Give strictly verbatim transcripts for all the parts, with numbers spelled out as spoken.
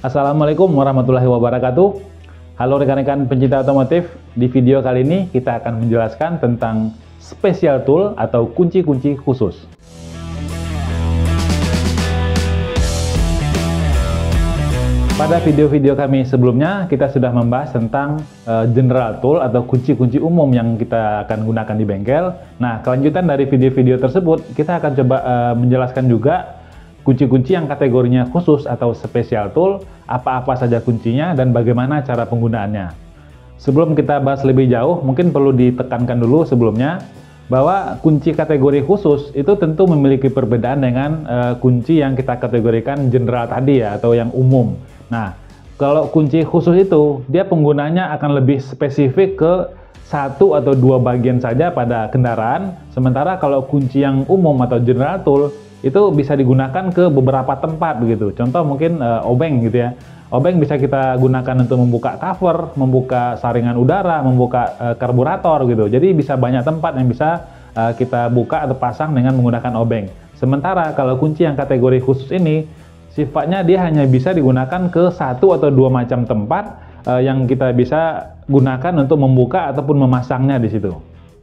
Assalamualaikum warahmatullahi wabarakatuh. Halo rekan-rekan pencinta otomotif. Di video kali ini kita akan menjelaskan tentang special tool atau kunci-kunci khusus. Pada video-video kami sebelumnya, kita sudah membahas tentang uh, general tool atau kunci-kunci umum yang kita akan gunakan di bengkel. Nah, kelanjutan dari video-video tersebut, kita akan coba uh, menjelaskan juga kunci-kunci yang kategorinya khusus atau special tool, apa-apa saja kuncinya dan bagaimana cara penggunaannya. Sebelum kita bahas lebih jauh, mungkin perlu ditekankan dulu sebelumnya bahwa kunci kategori khusus itu tentu memiliki perbedaan dengan uh, kunci yang kita kategorikan general tadi ya, atau yang umum. Nah, kalau kunci khusus itu, dia penggunanya akan lebih spesifik ke satu atau dua bagian saja pada kendaraan, sementara kalau kunci yang umum atau general tool itu bisa digunakan ke beberapa tempat begitu. Contoh mungkin uh, obeng gitu ya. Obeng bisa kita gunakan untuk membuka cover, membuka saringan udara, membuka uh, karburator gitu. Jadi bisa banyak tempat yang bisa uh, kita buka atau pasang dengan menggunakan obeng. Sementara kalau kunci yang kategori khusus ini sifatnya dia hanya bisa digunakan ke satu atau dua macam tempat uh, yang kita bisa gunakan untuk membuka ataupun memasangnya di situ.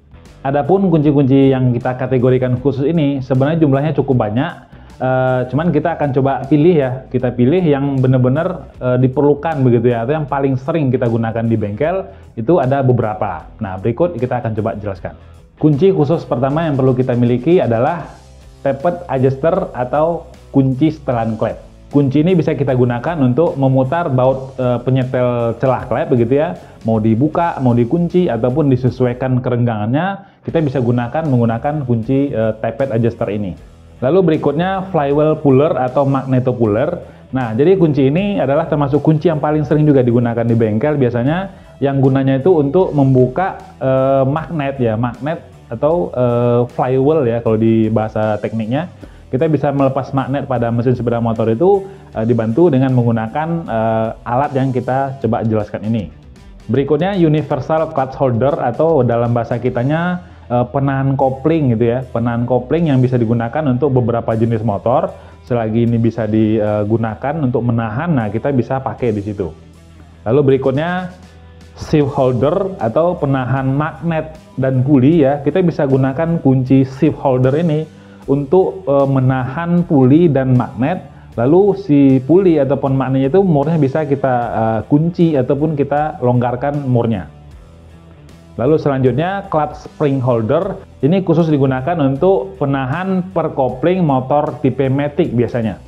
Adapun kunci-kunci yang kita kategorikan khusus ini sebenarnya jumlahnya cukup banyak, uh, cuman kita akan coba pilih ya, kita pilih yang benar-benar uh, diperlukan begitu ya, atau yang paling sering kita gunakan di bengkel itu ada beberapa. Nah, berikut kita akan coba jelaskan. Kunci khusus pertama yang perlu kita miliki adalah tapped adjuster atau kunci setelan klep. Kunci ini bisa kita gunakan untuk memutar baut e, penyetel celah klep begitu ya. Mau dibuka, mau dikunci, ataupun disesuaikan kerenggangannya, kita bisa gunakan menggunakan kunci e, tapped adjuster ini. Lalu berikutnya flywheel puller atau magneto puller. Nah, jadi kunci ini adalah termasuk kunci yang paling sering juga digunakan di bengkel biasanya, yang gunanya itu untuk membuka e, magnet ya, magnet atau e, flywheel ya kalau di bahasa tekniknya. Kita bisa melepas magnet pada mesin sepeda motor itu e, dibantu dengan menggunakan e, alat yang kita coba jelaskan ini. Berikutnya universal clutch holder atau dalam bahasa kitanya e, penahan kopling gitu ya. Penahan kopling yang bisa digunakan untuk beberapa jenis motor. Selagi ini bisa digunakan untuk menahan, nah kita bisa pakai di situ. Lalu berikutnya shift holder atau penahan magnet dan puli ya. Kita bisa gunakan kunci shift holder ini untuk e, menahan puli dan magnet, lalu si puli ataupun magnetnya itu murnya bisa kita e, kunci ataupun kita longgarkan murnya. Lalu selanjutnya clutch spring holder, ini khusus digunakan untuk penahan per kopling motor tipe matic biasanya.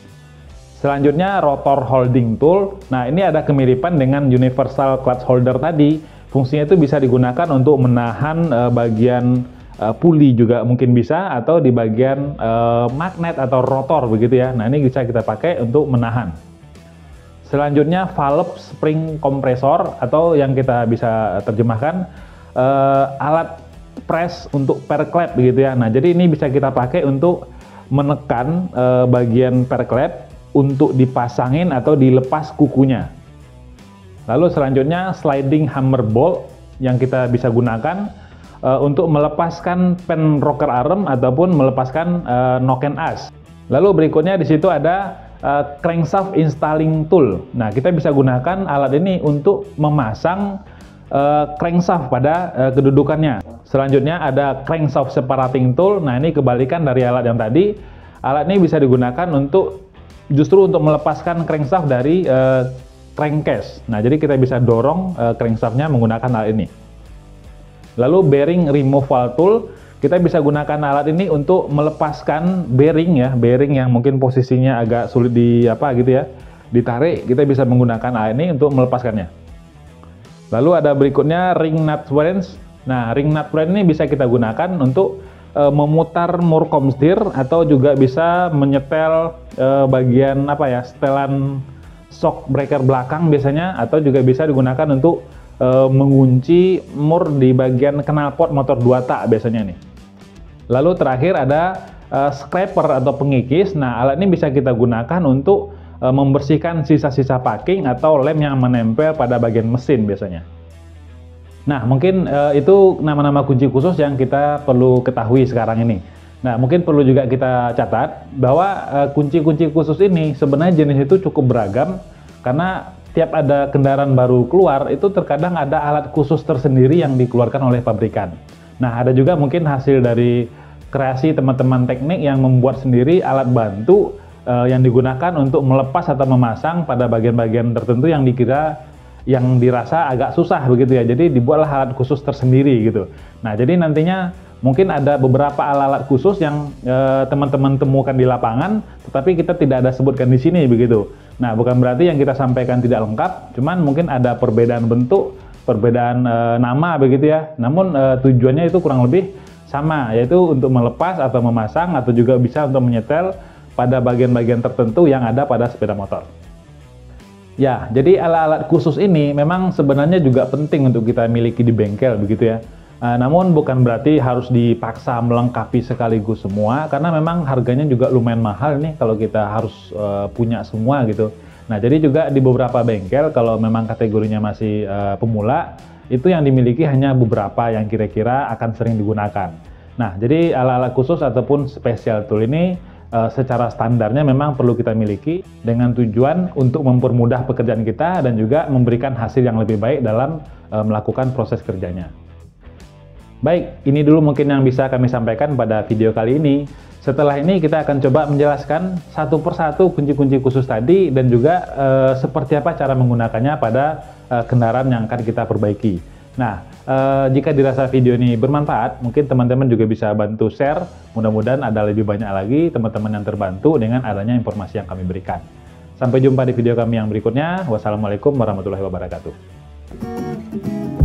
Selanjutnya rotor holding tool, nah ini ada kemiripan dengan universal clutch holder tadi, fungsinya itu bisa digunakan untuk menahan e, bagian Uh, puli juga mungkin bisa, atau di bagian uh, magnet atau rotor begitu ya. Nah, ini bisa kita pakai untuk menahan. Selanjutnya valve spring kompresor atau yang kita bisa terjemahkan uh, alat press untuk per klep begitu ya. Nah, jadi ini bisa kita pakai untuk menekan uh, bagian per klep untuk dipasangin atau dilepas kukunya. Lalu selanjutnya sliding hammer bolt yang kita bisa gunakan Uh, untuk melepaskan pen rocker arm ataupun melepaskan uh, knock and as. Lalu berikutnya di situ ada uh, crankshaft installing tool. Nah, kita bisa gunakan alat ini untuk memasang uh, crankshaft pada uh, kedudukannya. Selanjutnya ada crankshaft separating tool. Nah, ini kebalikan dari alat yang tadi. Alat ini bisa digunakan untuk justru untuk melepaskan crankshaft dari uh, crankcase. Nah, jadi kita bisa dorong uh, crankshaftnya menggunakan alat ini. Lalu bearing removal tool, kita bisa gunakan alat ini untuk melepaskan bearing ya, bearing yang mungkin posisinya agak sulit di apa gitu ya, ditarik, kita bisa menggunakan alat ini untuk melepaskannya. Lalu ada berikutnya ring nut wrench. Nah, ring nut wrench ini bisa kita gunakan untuk e, memutar murkom setir atau juga bisa menyetel e, bagian apa ya, setelan shock breaker belakang biasanya, atau juga bisa digunakan untuk Uh, mengunci mur di bagian knalpot motor dua tak biasanya nih. Lalu terakhir ada uh, scraper atau pengikis. Nah, alat ini bisa kita gunakan untuk uh, membersihkan sisa-sisa packing atau lem yang menempel pada bagian mesin biasanya. Nah, mungkin uh, itu nama-nama kunci khusus yang kita perlu ketahui sekarang ini. Nah, mungkin perlu juga kita catat bahwa kunci-kunci uh, khusus ini sebenarnya jenis itu cukup beragam. Karena tiap ada kendaraan baru keluar, itu terkadang ada alat khusus tersendiri yang dikeluarkan oleh pabrikan. Nah, ada juga mungkin hasil dari kreasi teman-teman teknik yang membuat sendiri alat bantu eh, yang digunakan untuk melepas atau memasang pada bagian-bagian tertentu yang dikira yang dirasa agak susah begitu ya. Jadi dibuatlah alat khusus tersendiri gitu. Nah, jadi nantinya mungkin ada beberapa alat-alat khusus yang teman-teman eh, temukan di lapangan, tetapi kita tidak ada sebutkan di sini begitu. Nah, bukan berarti yang kita sampaikan tidak lengkap, cuman mungkin ada perbedaan bentuk, perbedaan eh, nama begitu ya. Namun eh, tujuannya itu kurang lebih sama, yaitu untuk melepas atau memasang atau juga bisa untuk menyetel pada bagian-bagian tertentu yang ada pada sepeda motor. Ya, jadi alat-alat khusus ini memang sebenarnya juga penting untuk kita miliki di bengkel begitu ya. Uh, namun bukan berarti harus dipaksa melengkapi sekaligus semua, karena memang harganya juga lumayan mahal nih kalau kita harus uh, punya semua gitu. Nah, jadi juga di beberapa bengkel kalau memang kategorinya masih uh, pemula, itu yang dimiliki hanya beberapa yang kira-kira akan sering digunakan. Nah, jadi alat-alat khusus ataupun special tool ini Uh, secara standarnya memang perlu kita miliki dengan tujuan untuk mempermudah pekerjaan kita dan juga memberikan hasil yang lebih baik dalam uh, melakukan proses kerjanya. Baik, ini dulu mungkin yang bisa kami sampaikan pada video kali ini. Setelah ini kita akan coba menjelaskan satu persatu kunci-kunci khusus tadi dan juga uh, seperti apa cara menggunakannya pada uh, kendaraan yang akan kita perbaiki. Nah, eh, jika dirasa video ini bermanfaat, mungkin teman-teman juga bisa bantu share. Mudah-mudahan ada lebih banyak lagi teman-teman yang terbantu dengan adanya informasi yang kami berikan. Sampai jumpa di video kami yang berikutnya. Wassalamualaikum warahmatullahi wabarakatuh.